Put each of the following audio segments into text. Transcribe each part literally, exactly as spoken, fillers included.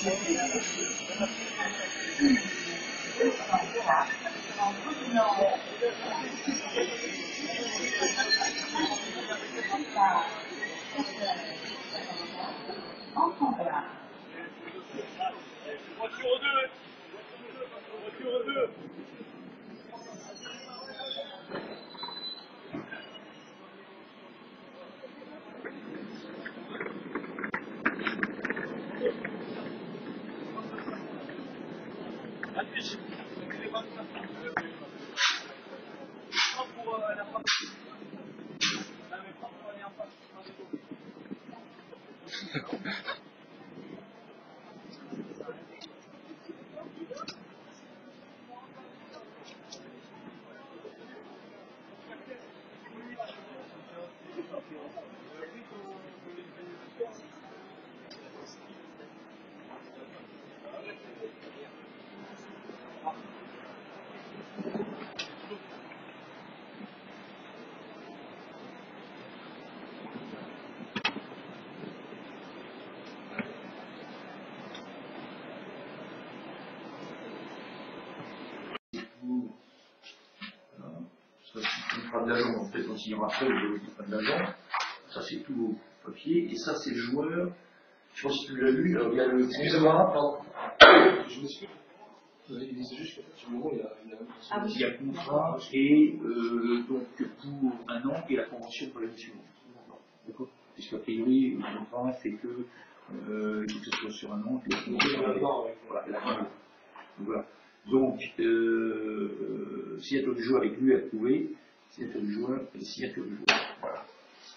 De l'agent, en fait, on signera après le contrat de l'agent. Ça, c'est tout vos papiers. Et ça, c'est le joueur. Je pense que tu l'as lu. Alors, il y a le. Excusez-moi, pardon. Je m'excuse. Il disait juste qu'à partir du moment où il y a, il y a, ah, oui. il y a le contrat et euh, donc pour un an et la convention pour l'année suivante. D'accord. Puisqu'a priori, le contrat, c'est que euh, il faut que ce soit sur un an. Que le contrat, voilà, la fin. Donc, voilà. Donc, euh, euh, signature du joueur avec lui à trouver. Signature du joueur et signature du joueur. Voilà.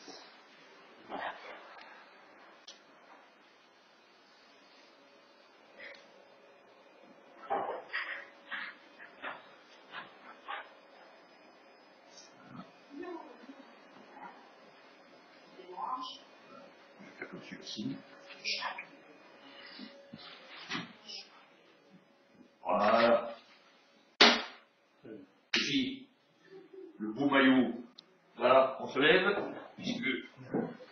Je vais faire comme celui-ci. Voilà. Ici, le beau maillot. Voilà, on se lève, puisque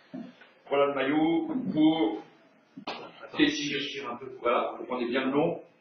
voilà le maillot pour tester. Voilà, vous prenez bien le long.